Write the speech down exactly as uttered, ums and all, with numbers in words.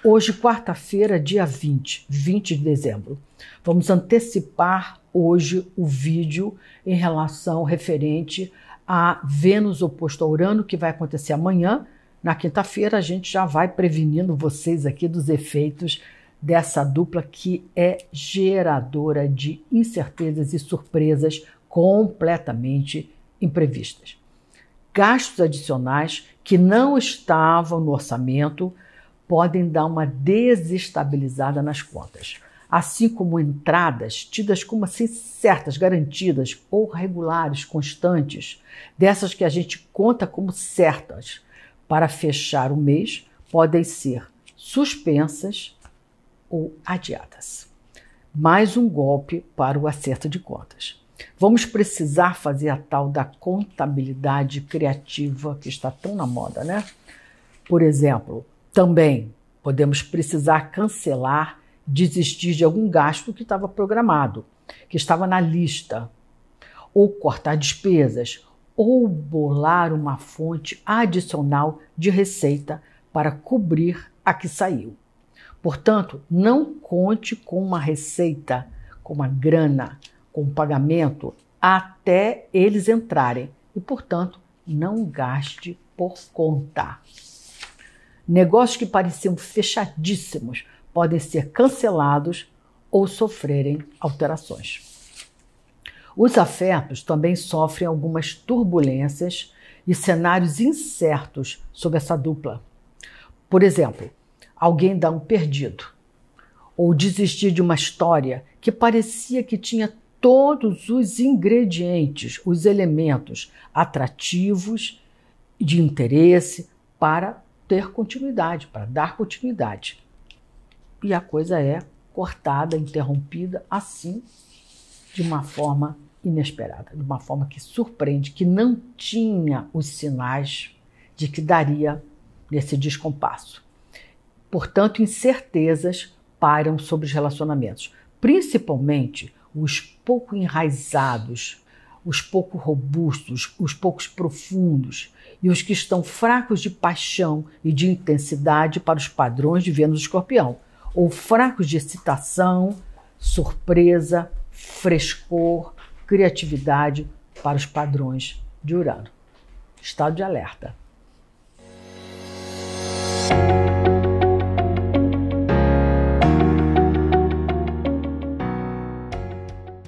Hoje, quarta-feira, dia vinte, vinte de dezembro. Vamos antecipar hoje o vídeo em relação referente a Vênus oposto a Urano, que vai acontecer amanhã. Na quinta-feira, a gente já vai prevenindo vocês aqui dos efeitos dessa dupla que é geradora de incertezas e surpresas completamente imprevistas. Gastos adicionais que não estavam no orçamento podem dar uma desestabilizada nas contas, assim como entradas tidas como assim certas, garantidas ou regulares, constantes, dessas que a gente conta como certas para fechar o mês, podem ser suspensas ou adiadas. Mais um golpe para o acerto de contas. Vamos precisar fazer a tal da contabilidade criativa que está tão na moda, né? Por exemplo, também podemos precisar cancelar, desistir de algum gasto que estava programado, que estava na lista, ou cortar despesas, ou bolar uma fonte adicional de receita para cobrir a que saiu. Portanto, não conte com uma receita, com uma grana, com um pagamento até eles entrarem e, portanto, não gaste por conta. Negócios que pareciam fechadíssimos podem ser cancelados ou sofrerem alterações. Os afetos também sofrem algumas turbulências e cenários incertos sob essa dupla. Por exemplo, alguém dá um perdido ou desistir de uma história que parecia que tinha todos os ingredientes, os elementos atrativos de interesse para ter continuidade, para dar continuidade. E a coisa é cortada, interrompida, assim, de uma forma inesperada, de uma forma que surpreende, que não tinha os sinais de que daria nesse descompasso. Portanto, incertezas pairam sobre os relacionamentos, principalmente os pouco enraizados, os pouco robustos, os poucos profundos e os que estão fracos de paixão e de intensidade para os padrões de Vênus Escorpião, ou fracos de excitação, surpresa, frescor, criatividade para os padrões de Urano. Estado de alerta.